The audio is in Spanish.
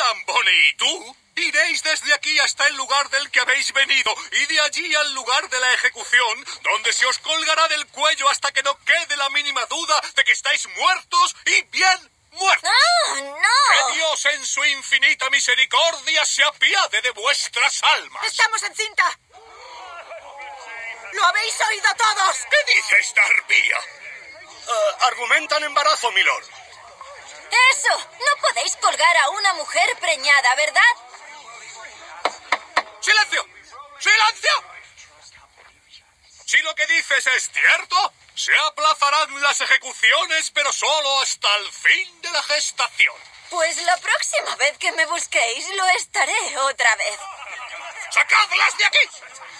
tan bonito. Iréis desde aquí hasta el lugar del que habéis venido y de allí al lugar de la ejecución, donde se os colgará del cuello hasta que no quede la mínima duda de que estáis muertos y bien muertos. ¡Oh, no! Que Dios en su infinita misericordia se apiade de vuestras almas. ¡Estamos en cinta! ¡Lo habéis oído todos! ¿Qué dice esta arpía? Argumentan embarazo, milord. ¡Eso! No podéis colgar a una mujer preñada, ¿verdad? ¡Silencio! ¡Silencio! Si lo que dices es cierto, se aplazarán las ejecuciones, pero solo hasta el fin de la gestación. Pues la próxima vez que me busquéis lo estaré otra vez. ¡Sacadlas de aquí!